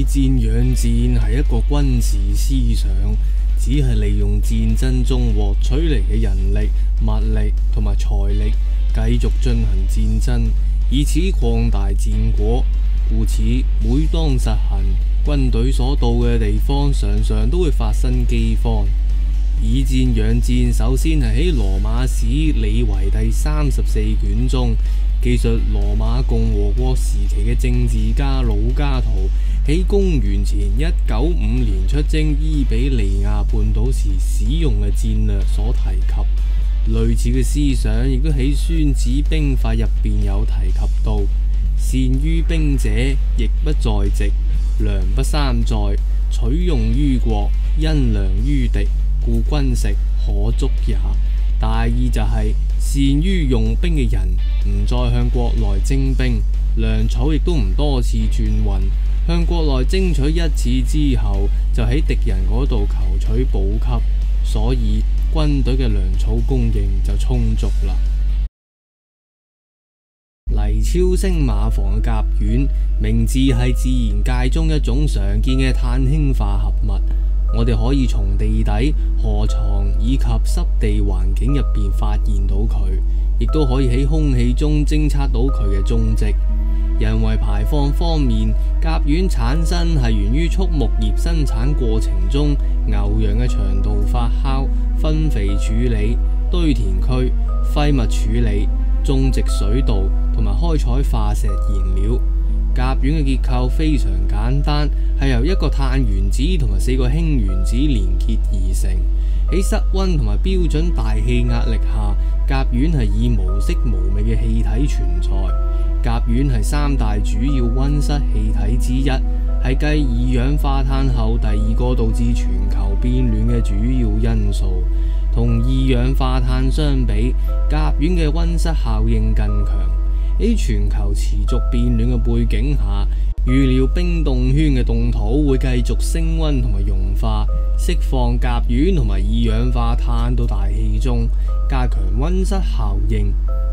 戰養戰係一個軍事思想，只係利用戰爭中獲取嚟嘅人力、物力同埋財力，繼續進行戰爭，以此擴大戰果。故此，每當實行，軍隊所到嘅地方常常都會發生饑荒。以戰養戰首先係喺羅馬史李維第34卷中記述羅馬共和國時期嘅政治家魯加圖喺公元前195年出征伊比利亞半島時使用嘅戰略所提及。類似嘅思想亦都喺《孫子兵法》入邊有提及到：善於兵者，役不在籍，糧不三載，取用於國，因糧於敵，故軍食可足也。大意就係善於用兵嘅人唔再向國內徵兵，糧草亦都唔多次轉運，向國內爭取一次之後，就喺敵人嗰度求取補給，所以軍隊嘅糧草供應就充足啦。泥超星馬房嘅甲烷，名字係自然界中一種常見嘅碳氫化合物。我哋可以從地底、河床以及濕地環境入邊發現到佢，亦都可以喺空氣中偵測到佢嘅蹤跡。人為排放方面，甲烷產生係源於畜牧業生產過程中牛羊嘅長度發酵、分肥處理、堆填區、廢物處理、種植水稻同埋開採化石燃料。甲烷嘅結構非常簡單，係由一個碳原子同埋4個氫原子連結而成。喺室溫同埋標準大氣壓力下，甲烷係以無色無味嘅氣體存在。甲烷係3大主要溫室氣體之一，係繼二氧化碳後第2個導致全球變暖嘅主要因素。同二氧化碳相比，甲烷嘅溫室效應更強。喺全球持續變暖嘅背景下，預料冰凍圈嘅凍土會繼續升溫同埋融化，釋放甲烷同埋二氧化碳到大氣中，加強溫室效應。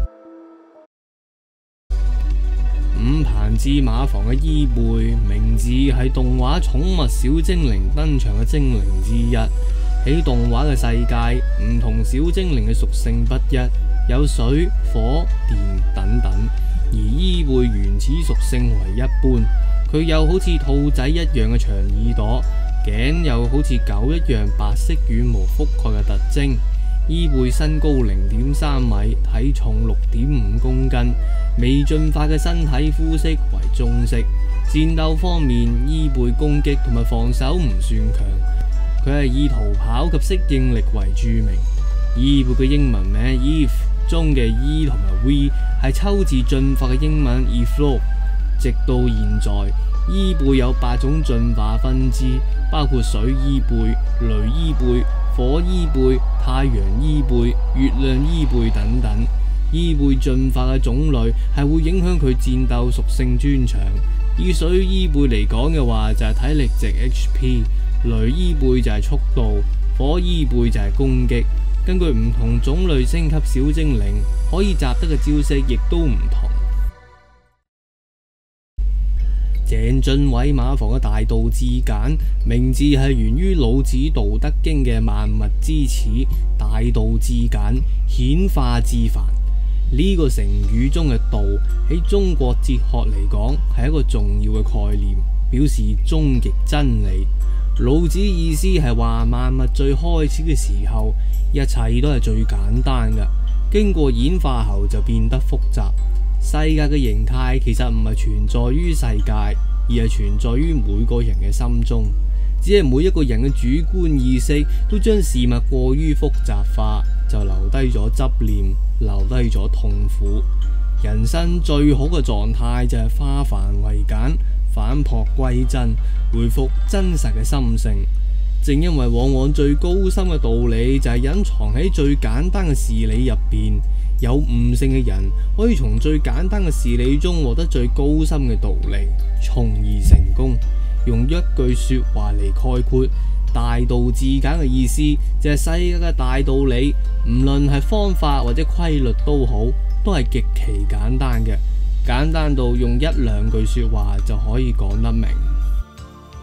五彭志馬房嘅伊貝，名字係動畫《寵物小精靈》登場嘅精靈之一。喺動畫嘅世界，唔同小精靈嘅屬性不一，有水、火、電等等，而伊貝原始屬性為一般。佢有好似兔仔一樣嘅長耳朵，頸有好似狗一樣白色羽毛覆蓋嘅特徵。伊貝身高0.3米，體重6.5公斤，未進化嘅身體膚色為棕色。戰鬥方面，伊貝攻擊同埋防守唔算強，佢係以逃跑及適應力為著名。伊貝嘅英文名 Eve 中嘅 E 同埋 V 係抽自進化嘅英文 Evolve。直到現在，伊貝有8種進化分支，包括水伊貝、雷伊貝、火伊貝、太陽伊貝、月亮伊貝等等。伊貝進化嘅種類係會影響佢戰鬥屬性專長。以水伊貝嚟講嘅話，就係體力值 HP， 雷伊貝就係速度，火伊貝就係攻擊。根據唔同種類升級小精靈，可以習得嘅招式亦都唔同。鄭俊偉馬房嘅大道至簡，名字係源於老子《道德經》嘅萬物之始，大道至簡，顯化至繁。呢個成語中嘅道喺中國哲學嚟講係一個重要嘅概念，表示終極真理。老子意思係話萬物最開始嘅時候，一切都係最簡單嘅，經過演化後就變得複雜。世界嘅形態其實唔係存在於世界，而係存在於每個人嘅心中。只係每一個人嘅主觀意識都將事物過於複雜化，就留低咗執念，留低咗痛苦。人生最好嘅狀態就係化繁為簡，返璞歸真，回復真實嘅心性。正因為往往最高深嘅道理就係隱藏喺最簡單嘅事理入邊。有悟性嘅人可以從最簡單嘅事理中獲得最高深嘅道理，從而成功。用一句說話嚟概括，大道至簡嘅意思就係世界嘅大道理，唔論係方法或者規律都好，都係極其簡單嘅，簡單到用1-2句說話就可以講得明。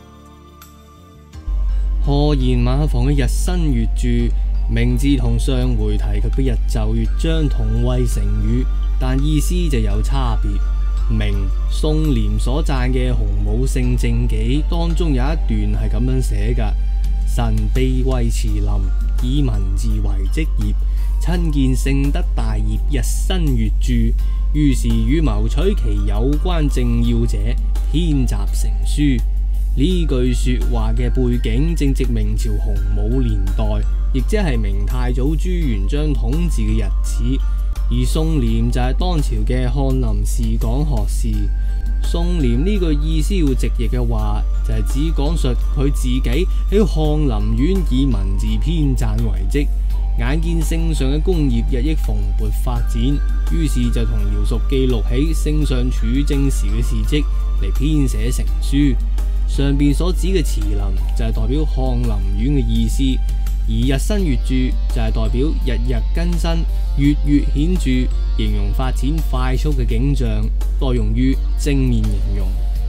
賀賢馬房嘅日新月著，名字同上回提及嘅日就月將同為成語，但意思就有差別。明宋濂所讚嘅《洪武聖正紀》當中有一段係咁樣寫㗎：臣避諱詞林，以文字為職業，親見聖德大業日新月著，於是與謀取其有關政要者編集成書。呢句說話嘅背景正值明朝洪武年代，亦即係明太祖朱元璋統治嘅日子。而宋濂就係當朝嘅翰林侍講學士。宋濂呢句意思要直譯嘅話，就係指講述佢自己喺翰林院以文字編撰為職，眼見聖上嘅功業日益蓬勃發展，於是就同廖淑記錄起聖上處政時嘅事蹟嚟編寫成書。上邊所指嘅詞林就係代表翰林院嘅意思，而日新月著就係代表日日更新、月月顯著，形容發展快速嘅景象，多用於正面形容。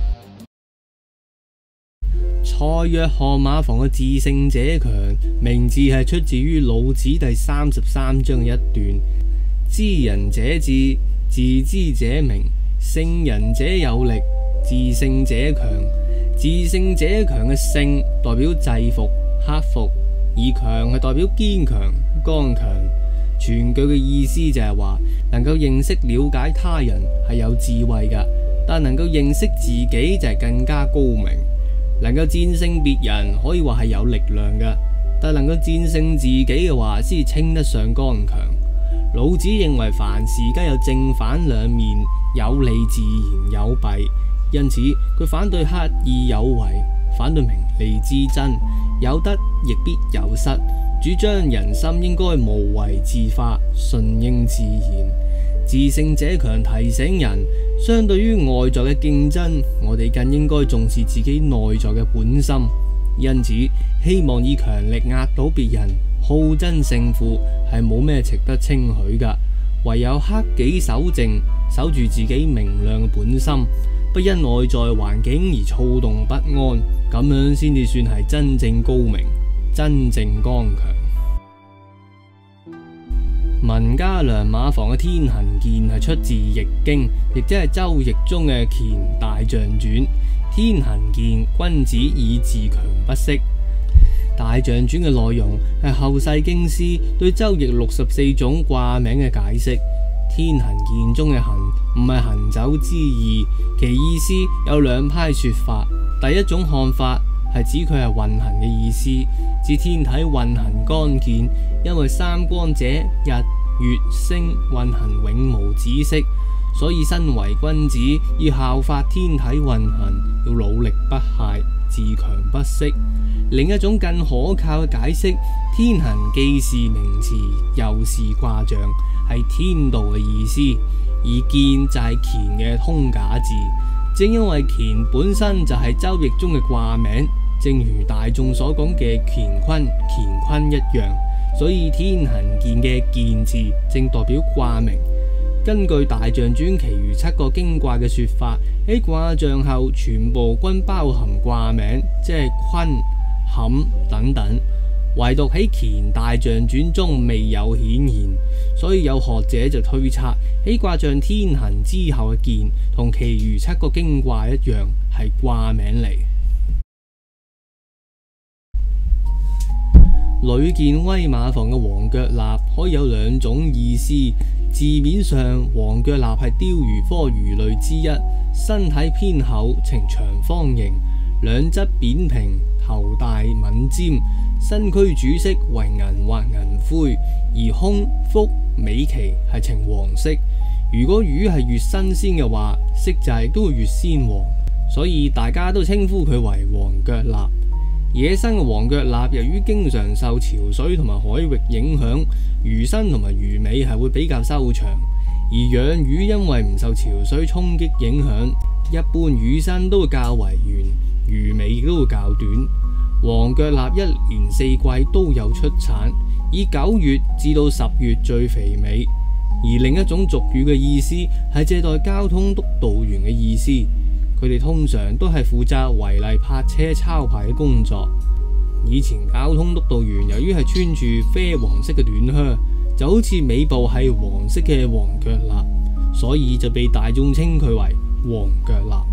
蔡約翰馬房嘅至聖者強，名字係出自於老子第33章嘅一段：知人者智，自知者明，勝人者有力，自勝者強。自勝者強嘅勝代表制服、克服，而強係代表堅強、剛強。全句嘅意思就係話，能夠認識了解他人係有智慧㗎，但能夠認識自己就係更加高明。能夠戰勝別人可以話係有力量㗎，但能夠戰勝自己嘅話先稱得上剛強。老子認為凡事皆有正反兩面，有利自然有弊。因此佢反對刻意有為，反對名利之爭，有得亦必有失，主張人心應該無為自發，順應自然。至聖者強提醒人，相對於外在嘅競爭，我哋更應該重視自己內在嘅本心。因此希望以強力壓倒別人，好爭勝負係冇咩值得稱許㗎，唯有克己守正，守住自己明亮嘅本心，不因內在環境而躁動不安，咁樣先至算係真正高明，真正剛強。文家良馬房嘅天行健係出自《易經》，亦即係周易中嘅乾大象傳。天行健，君子以自強不息。大象傳嘅內容係後世經師對周易64種卦名嘅解釋。天行健中嘅行唔係行走之意，其意思有兩派說法。第一種看法係指佢係運行嘅意思，指天體運行剛健，因為三光者日、月、星運行永無止息，所以身為君子要效法天體運行，要努力不懈，自強不息。另一種更可靠嘅解釋，天行既是名詞又是卦象，係天道嘅意思，而健就係乾嘅通假字。正因為乾本身就係周易中嘅卦名，正如大眾所講嘅乾坤一樣，所以天行健嘅健字正代表卦名。根據大象傳其餘7個經卦嘅說法，喺卦象後全部均包含卦名，即係坤、坎等等，唯獨喺乾大象傳中未有顯現，所以有學者就推測喺卦象天行之後嘅健同其餘7個經卦一樣係卦名嚟。呂建威馬房嘅黃腳臘可以有兩種意思。字面上，黃腳臘係鯛魚科魚類之一，身體偏厚，呈長方形，兩側扁平，頭大吻尖，身軀主色為銀或銀灰，而胸、腹、尾鰭係呈黃色。如果魚係越新鮮嘅話，色澤都會越鮮黃，所以大家都稱呼佢為黃腳臘。野生嘅黃腳臘由於經常受潮水同埋海域影響，魚身同埋魚尾係會比較修長，而養魚因為唔受潮水衝擊影響，一般魚身都會較為圓，魚尾亦都會較短。黃腳臘一年4季都有出產，以9月至到10月最肥美。而另一種俗語嘅意思係借代交通督導員嘅意思。佢哋通常都係負責違例泊車抄牌嘅工作。 以前交通督導員由於係穿住啡黃色嘅短靴，就好似尾部係黃色嘅黃腳臘，所以就被大眾稱佢為黃腳臘。